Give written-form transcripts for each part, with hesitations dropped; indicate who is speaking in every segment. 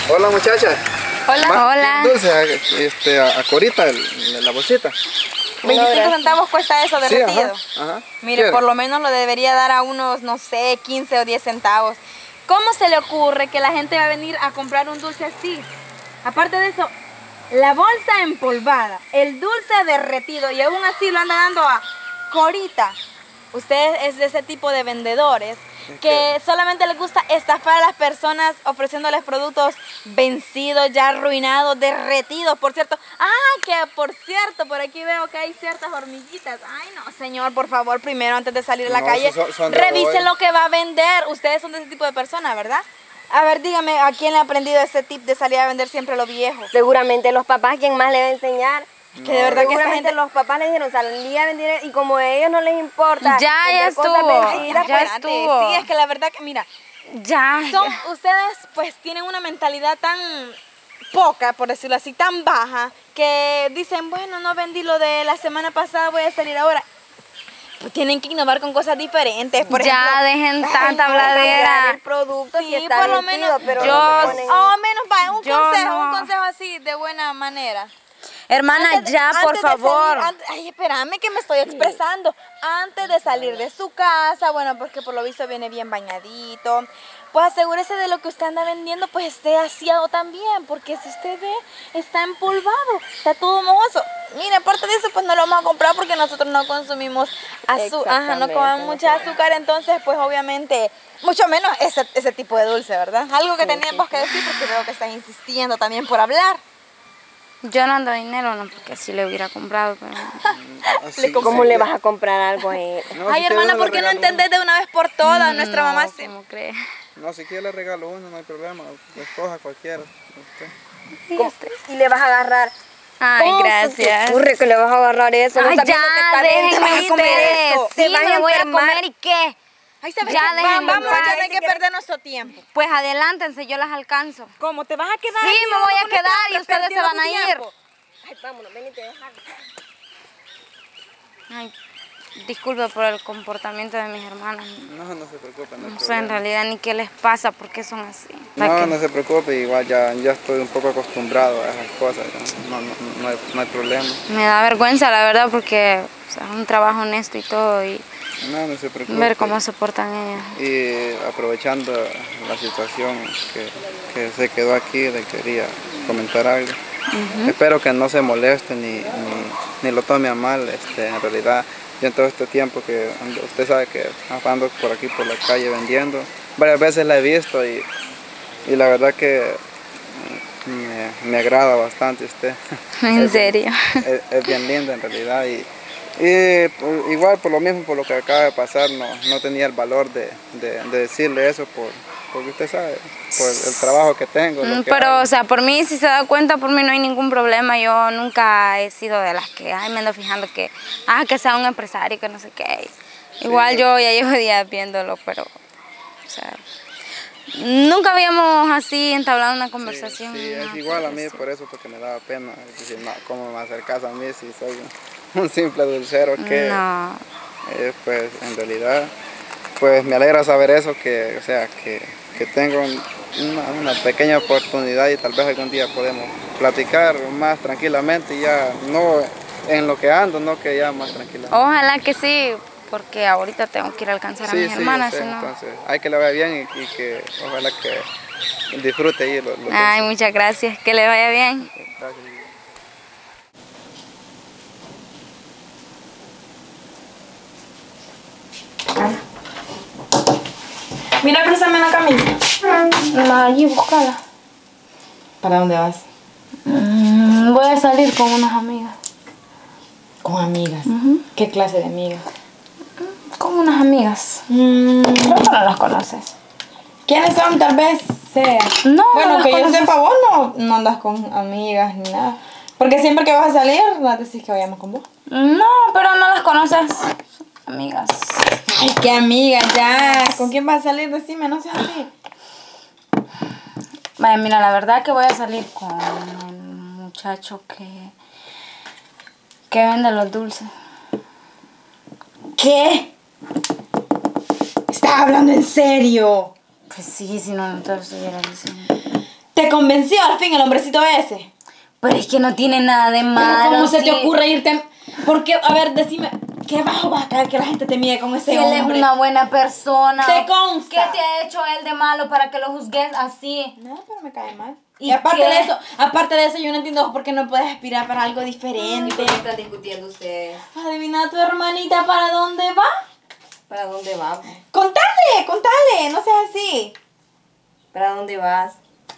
Speaker 1: Hola muchachas.
Speaker 2: Hola.
Speaker 3: Hola.
Speaker 1: Dulce a Corita, la bolsita.
Speaker 2: 25 centavos cuesta eso derretido.
Speaker 1: Sí, ajá.
Speaker 2: Mire,
Speaker 1: ¿Quiere?
Speaker 2: por lo menos lo debería dar a unos, no sé, 15 o 10 centavos. ¿Cómo se le ocurre que la gente va a venir a comprar un dulce así? Aparte de eso, la bolsa empolvada, el dulce derretido y aún así lo anda dando a Corita. Usted es de ese tipo de vendedores que solamente les gusta estafar a las personas ofreciéndoles productos vencidos, ya arruinados, derretidos, por cierto. Que por cierto, por aquí veo que hay ciertas hormiguitas. Ay, no, señor, por favor, primero antes de salir a la calle,
Speaker 1: son de
Speaker 2: revise
Speaker 1: hoy.
Speaker 2: lo que va a vender. Ustedes son de ese tipo de personas, ¿verdad? A ver, dígame, ¿a quién le ha aprendido ese tip de salir a vender siempre lo viejo?
Speaker 3: Seguramente los papás, ¿quién más le va a enseñar?
Speaker 2: Que de verdad que esta
Speaker 3: Seguramente
Speaker 2: gente...
Speaker 3: los papás le dijeron salí a vender y como a ellos no les importa.
Speaker 4: Ya
Speaker 3: vender cosas
Speaker 4: estuvo.
Speaker 3: vencidas,
Speaker 4: Ya
Speaker 3: pues,
Speaker 4: estuvo.
Speaker 2: Sí, es que la verdad que, mira,
Speaker 4: Ya.
Speaker 2: ustedes pues tienen una mentalidad tan poca, por decirlo así, tan baja, que dicen, bueno, no vendí lo de la semana pasada, voy a salir ahora. Pues tienen que innovar con cosas diferentes, por ejemplo.
Speaker 4: Ya dejen tanta
Speaker 3: el
Speaker 4: bladera.
Speaker 3: producto
Speaker 2: Sí,
Speaker 3: si está
Speaker 2: por lo
Speaker 3: vencido,
Speaker 2: menos,
Speaker 3: pero
Speaker 4: yo-
Speaker 3: no se ponen-
Speaker 2: o menos va, un
Speaker 4: Yo no.
Speaker 2: consejo así, de buena manera.
Speaker 4: Hermana, ya, por
Speaker 2: Antes de
Speaker 4: favor.
Speaker 2: salir, ay, espérame que me estoy expresando. Antes de salir de su casa, bueno, porque por lo visto viene bien bañadito, pues asegúrese de lo que usted anda vendiendo, pues esté aseado también, porque si usted ve, está empolvado, está todo mojoso. Mira, aparte de eso, pues no lo vamos a comprar porque nosotros no consumimos azúcar, no comemos mucha azúcar, entonces, pues obviamente, mucho menos ese tipo de dulce, ¿verdad? Algo que teníamos que decir porque veo que están insistiendo también por hablar.
Speaker 4: Yo no ando dinero, no, porque si le hubiera comprado, pero...
Speaker 1: Así,
Speaker 3: ¿Cómo
Speaker 1: sí.
Speaker 3: le vas a comprar algo a él?
Speaker 1: No,
Speaker 2: Ay,
Speaker 1: si quiere,
Speaker 2: hermana,
Speaker 1: le
Speaker 2: ¿por qué no
Speaker 1: regalo
Speaker 2: entendés de una vez por todas? Nuestra
Speaker 4: No,
Speaker 2: mamá
Speaker 4: ¿cómo cree?
Speaker 1: uno. No, si quiere le regalo uno, no hay problema. Escoja cualquiera. Usted.
Speaker 3: ¿Cómo? Y le vas a agarrar.
Speaker 4: Ay,
Speaker 3: ¿Cómo se te
Speaker 4: gracias.
Speaker 3: ocurre que le vas a agarrar eso? ¿No
Speaker 4: Ay,
Speaker 3: estás viendo que
Speaker 4: ya,
Speaker 3: está
Speaker 4: déjenme
Speaker 3: vencido?
Speaker 4: comer eso.
Speaker 3: Te
Speaker 4: Sí,
Speaker 3: vas
Speaker 4: me
Speaker 3: a
Speaker 4: lo voy a
Speaker 3: enfermar.
Speaker 4: comer, ¿y qué?
Speaker 2: Ay, ¿sabes
Speaker 4: Ya,
Speaker 2: qué?
Speaker 4: déjenme
Speaker 2: Vamos,
Speaker 4: en
Speaker 2: ya
Speaker 4: paz.
Speaker 2: no hay que perder nuestro tiempo.
Speaker 4: Pues adelántense, yo las alcanzo.
Speaker 2: ¿Cómo? ¿Te vas a quedar?
Speaker 4: Sí,
Speaker 2: aquí
Speaker 4: me voy a
Speaker 2: con esta
Speaker 4: quedar y
Speaker 2: hambre
Speaker 4: ustedes se
Speaker 2: perdiendo
Speaker 4: van
Speaker 2: tu
Speaker 4: a ir.
Speaker 2: tiempo?
Speaker 3: Ay, vámonos, ven y te dejas.
Speaker 4: Ay, disculpe por el comportamiento de mis hermanas.
Speaker 1: No se preocupe, no hay
Speaker 4: No sé en
Speaker 1: problema.
Speaker 4: realidad ni qué les pasa, por qué son así.
Speaker 1: No se preocupe, igual ya estoy un poco acostumbrado a esas cosas. No hay problema.
Speaker 4: Me da vergüenza, la verdad, porque o sea, es un trabajo honesto y todo, y
Speaker 1: No se preocupe.
Speaker 4: ver cómo se portan ellas.
Speaker 1: Y aprovechando la situación que se quedó aquí, le quería comentar algo. Espero que no se moleste ni lo tome a mal. En realidad, yo en todo este tiempo que usted sabe que ando por aquí por la calle vendiendo, varias veces la he visto y la verdad que me agrada bastante usted.
Speaker 4: En serio.
Speaker 1: Es bien linda en realidad y igual por lo mismo, por lo que acaba de pasar, no tenía el valor de decirle eso porque usted sabe, por el trabajo que tengo. lo que
Speaker 4: Pero,
Speaker 1: hago.
Speaker 4: o sea, por mí, si se da cuenta, por mí no hay ningún problema. Yo nunca he sido de las que, ay, me ando fijando que sea un empresario, que no sé qué. Igual yo ya llevo días viéndolo, pero, o sea, nunca habíamos así entablado una conversación.
Speaker 1: Sí,
Speaker 4: nada
Speaker 1: es igual
Speaker 4: por
Speaker 1: a mí,
Speaker 4: eso.
Speaker 1: por eso, porque me daba pena. Es decir, no, ¿cómo me va a hacer caso a mí si soy un simple dulcero? Que,
Speaker 4: No.
Speaker 1: pues, en realidad, pues me alegra saber eso, que, o sea, que tengo una pequeña oportunidad y tal vez algún día podemos platicar más tranquilamente, ya no en lo que ando, no que ya más tranquilamente.
Speaker 4: Ojalá que sí, porque ahorita tengo que ir a alcanzar a mis hermanas,
Speaker 1: yo sé,
Speaker 4: si no...
Speaker 1: entonces hay que le vaya bien y que ojalá que disfrute ahí los
Speaker 4: Ay, muchas gracias, que le vaya bien.
Speaker 1: Gracias.
Speaker 2: Mira, préstame la camisa.
Speaker 4: Allí, búscala.
Speaker 2: ¿Para dónde vas?
Speaker 4: Voy a salir con unas amigas.
Speaker 2: Con amigas. ¿Qué clase de amigas?
Speaker 4: Con unas amigas. Creo que no las conoces.
Speaker 2: ¿Quiénes son? Tal vez sea.
Speaker 4: No,
Speaker 2: Bueno,
Speaker 4: no las
Speaker 2: que yo
Speaker 4: conoces.
Speaker 2: sepa, vos no andas con amigas ni nada. Porque siempre que vas a salir, no decís que vayamos con vos.
Speaker 4: No, pero no las conoces. Amigas.
Speaker 2: Ay, qué amigas, ya. ¿Con quién vas a salir? Decime, no seas así.
Speaker 4: Vaya, mira, la verdad que voy a salir con el muchacho que vende los dulces.
Speaker 2: ¿Qué? ¿Estás hablando en serio?
Speaker 4: Pues sí, si no, no te lo estuviera diciendo.
Speaker 2: ¿Te convenció al fin el hombrecito ese?
Speaker 4: Pero es que no tiene nada de malo.
Speaker 2: ¿Cómo se te
Speaker 4: sí.
Speaker 2: ocurre irte? Porque, a ver, decime, ¿qué bajo va a caer que la gente te mide con ese
Speaker 4: Si él
Speaker 2: hombre?
Speaker 4: es una buena persona.
Speaker 2: Te consta.
Speaker 4: ¿Qué te ha hecho él de malo para que lo juzgues así?
Speaker 2: No, pero me cae mal.
Speaker 4: ¿Y
Speaker 2: Y aparte
Speaker 4: qué?
Speaker 2: de eso, yo no entiendo por qué no puedes aspirar para algo diferente.
Speaker 3: ¿Por qué están discutiendo ustedes?
Speaker 2: Adivina tu hermanita para dónde va.
Speaker 3: ¿Para dónde vas?
Speaker 2: Contale, no seas así.
Speaker 3: ¿Para dónde vas?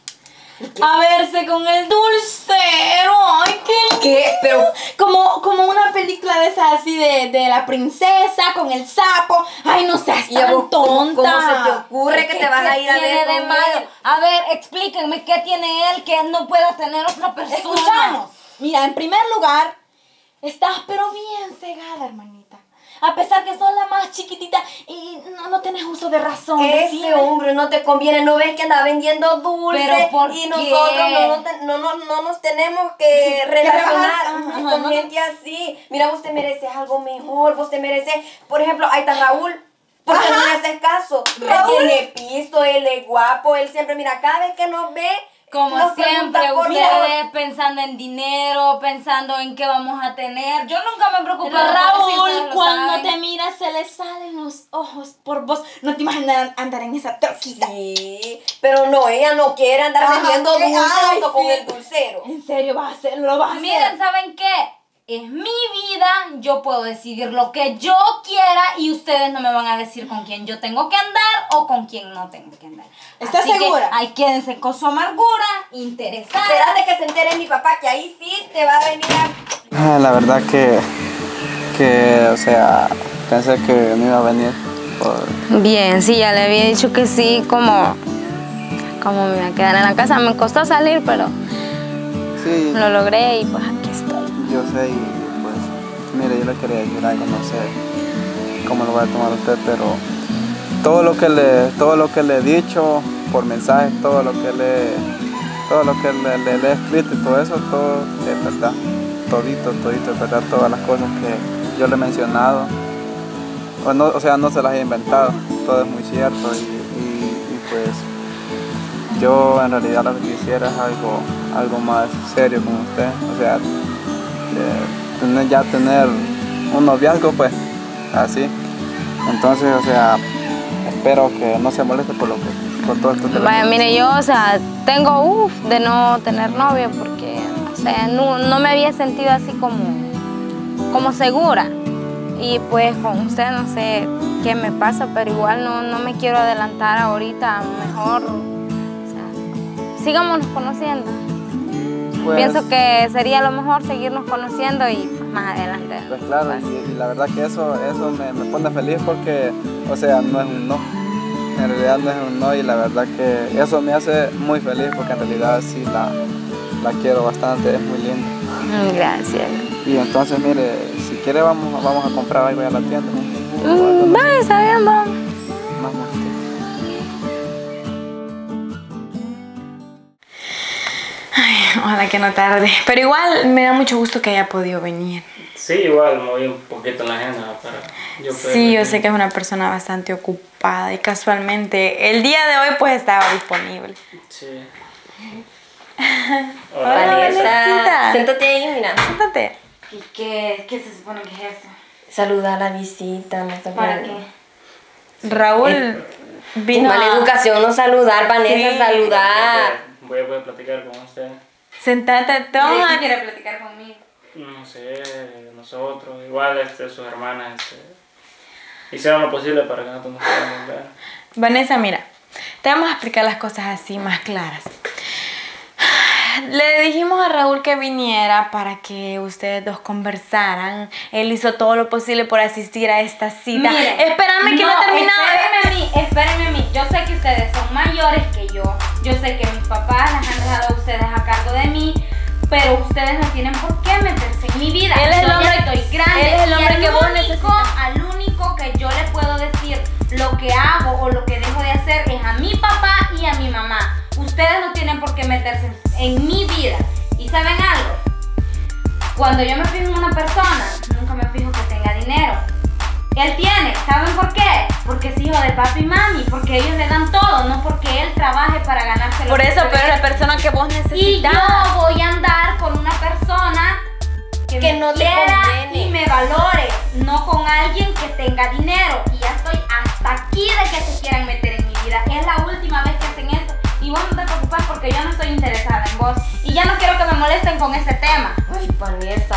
Speaker 2: A verse con el dulcero. Ay,
Speaker 3: ¿Qué? Pero
Speaker 2: como una película de esas así de la princesa con el sapo. Ay, no seas
Speaker 3: ¿y a
Speaker 2: tan
Speaker 3: vos
Speaker 2: tonta.
Speaker 3: cómo se te ocurre que te vas a ir a
Speaker 4: tiene
Speaker 3: ver
Speaker 4: de
Speaker 3: con
Speaker 4: malo?
Speaker 3: él?
Speaker 4: A ver, explíquenme qué tiene él que no pueda tener otra persona.
Speaker 2: Escuchamos. Mira, en primer lugar, estás pero bien cegada, hermanita. A pesar que sos la más chiquitita y no tenés uso de razón.
Speaker 3: Ese
Speaker 2: decime.
Speaker 3: hombre no te conviene, ¿no ves que anda vendiendo dulces?
Speaker 4: ¿Pero por
Speaker 3: y
Speaker 4: qué?
Speaker 3: nosotros no nos tenemos que relacionar
Speaker 2: Ajá,
Speaker 3: con
Speaker 2: no.
Speaker 3: gente así. Mira, vos te mereces algo mejor, vos te mereces, por ejemplo, ahí está Raúl. ¿Por qué no le haces caso?
Speaker 2: Raúl.
Speaker 3: Él tiene pisto, él es guapo, él siempre, mira, cada vez que nos ve,
Speaker 4: Como
Speaker 3: nos
Speaker 4: siempre,
Speaker 3: pregunta por
Speaker 4: ustedes pensando en dinero, pensando en qué vamos a tener. Yo nunca me preocupo.
Speaker 2: Raúl, cuando te mira se le salen los ojos por vos. No te imaginas andar en esa troquita.
Speaker 3: Sí, pero no, ella no quiere andar
Speaker 2: Ajá,
Speaker 3: vendiendo
Speaker 2: ay,
Speaker 3: dulces junto con
Speaker 2: sí.
Speaker 3: el dulcero.
Speaker 2: ¿En serio vas a hacerlo? ¿Lo vas a hacer?
Speaker 4: Miren, ¿saben qué? Es mi vida, yo puedo decidir lo que yo quiera y ustedes no me van a decir con quién yo tengo que andar o con quién no tengo que andar.
Speaker 2: ¿Estás
Speaker 4: Así
Speaker 2: segura?
Speaker 4: Que ahí quédense con su amargura, interesada.
Speaker 3: Espérate que se entere mi papá, que ahí sí te va a venir a...
Speaker 1: La verdad que, o sea, pensé que no iba a venir por...
Speaker 4: Bien, sí, ya le había dicho que sí, como me iba a quedar en la casa. Me costó salir, pero
Speaker 1: Sí,
Speaker 4: lo logré y pues aquí estoy.
Speaker 1: yo sé y pues, mire, yo le quería decir algo, no sé cómo lo va a tomar usted, pero todo lo que le he dicho por mensaje, todo lo que le he escrito y todo eso, todo es verdad, todito es verdad, todas las cosas que yo le he mencionado, o sea, no se las he inventado, todo es muy cierto y pues yo en realidad lo que quisiera es algo más serio con usted, o sea, tener un noviazgo pues así. Entonces, o sea, espero que no se moleste por todo esto que
Speaker 4: Vaya,
Speaker 1: le
Speaker 4: mire, yo, o sea, tengo de no tener novio porque, o sea, no me había sentido así como segura. Y pues con usted no sé qué me pasa, pero igual no me quiero adelantar ahorita, mejor, o sea, sigámonos conociendo.
Speaker 1: Pues,
Speaker 4: Pienso que sería lo mejor seguirnos conociendo y pues, más adelante.
Speaker 1: pues claro, y la verdad que eso me pone feliz porque, o sea, no es un no. En realidad no es un no y la verdad que eso me hace muy feliz porque en realidad sí la quiero bastante, es muy linda.
Speaker 4: Gracias.
Speaker 1: Y entonces, mire, si quiere vamos a comprar algo allá a la tienda.
Speaker 4: Vaya, está bien, vamos.
Speaker 1: Vamos.
Speaker 2: Ojalá que no tarde. Pero igual me da mucho gusto que haya podido venir.
Speaker 5: Sí, igual moví un poquito en la agenda para yo poder
Speaker 2: Sí, yo
Speaker 5: venir.
Speaker 2: sé que es una persona bastante ocupada y casualmente el día de hoy pues estaba disponible.
Speaker 5: Sí.
Speaker 2: Hola,
Speaker 3: Vanessa,
Speaker 2: Vanesita.
Speaker 3: siéntate ahí, mira.
Speaker 2: Siéntate.
Speaker 4: ¿Y qué se supone que es esto?
Speaker 3: Saluda a la visita. No está
Speaker 4: ¿Para
Speaker 3: bien.
Speaker 4: qué?
Speaker 2: Raúl
Speaker 3: Qué
Speaker 2: vino
Speaker 3: mala educación no saludar, Vanessa,
Speaker 2: Sí.
Speaker 3: saludar.
Speaker 5: Voy a platicar con usted.
Speaker 2: Sentate, toma.
Speaker 4: ¿Quién quiere platicar conmigo?
Speaker 5: No sé, nosotros, igual sus hermanas hicieron lo posible para que nosotros nos podamos ver.
Speaker 2: Vanessa, mira, te vamos a explicar las cosas así más claras. Le dijimos a Raúl que viniera para que ustedes dos conversaran. Él hizo todo lo posible por asistir a esta cita.
Speaker 4: Miren,
Speaker 2: Espérame que no he terminado.
Speaker 4: Espérenme a mí. Yo sé que ustedes son mayores que yo. Yo sé que mis papás las han dejado a ustedes a cargo de mí. Pero ustedes no tienen por qué meterse en mi vida.
Speaker 2: Él es el
Speaker 4: Yo
Speaker 2: hombre-
Speaker 4: ya estoy grande.
Speaker 2: él es el
Speaker 4: y
Speaker 2: hombre
Speaker 4: al
Speaker 2: que vos
Speaker 4: único-
Speaker 2: necesitas.
Speaker 4: Al único que yo le puedo decir lo que hago o lo que dejo de hacer es a mi papá y a mi mamá. Ustedes no tienen por qué meterse en mi vida. ¿Y saben algo? Cuando yo me fijo en una persona, nunca me fijo que tenga dinero. Él tiene, ¿saben por qué? Porque es hijo de papi y mami, porque ellos le dan todo, no porque él trabaje para ganarse lo
Speaker 2: Por
Speaker 4: que
Speaker 2: eso,
Speaker 4: se
Speaker 2: pero
Speaker 4: merece.
Speaker 2: la persona persona que vos necesitas.
Speaker 4: Y yo voy a andar con una persona que me
Speaker 3: no te
Speaker 4: quiera
Speaker 3: conviene.
Speaker 4: y me valore, no con alguien que tenga dinero. Y ya estoy hasta aquí de que se quieran meter en mi vida. Es la última vez que hacen eso. Y vos no te preocupes porque yo no estoy interesada en vos. Y ya no quiero que me molesten con ese tema.
Speaker 3: Ay, Vanessa,